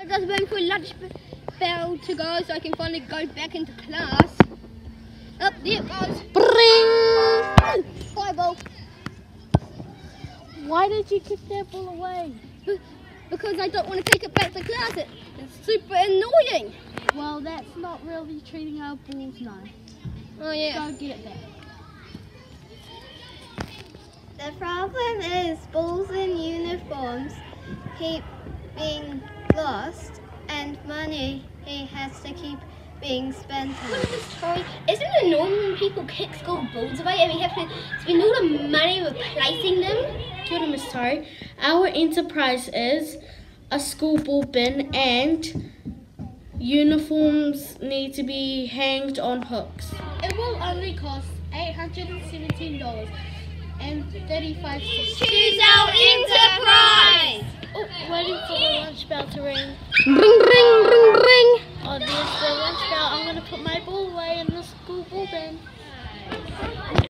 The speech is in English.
Just waiting for lunch bell to go so I can finally go back into class. Up there it goes. Bring! Bye, ball. Why did you kick that ball away? Because I don't want to take it back to class. It's super annoying. Well, that's not really treating our balls nice. Oh yeah. Go get that. The problem is balls and uniforms keep being lost and money has to keep being spent on. Sorry, isn't it annoying when people kick school balls away and we have to spend all the money replacing them? Kia ora, Miss Tari. Our enterprise is a school ball bin and uniforms need to be hanged on hooks. It will only cost $817 and 35 cents. Choose our enterprise! Oh, waiting for the lunch bell to ring. Ring, ring, ring, ring. Oh, there's the lunch bell. I'm going to put my ball away in the school ball bin.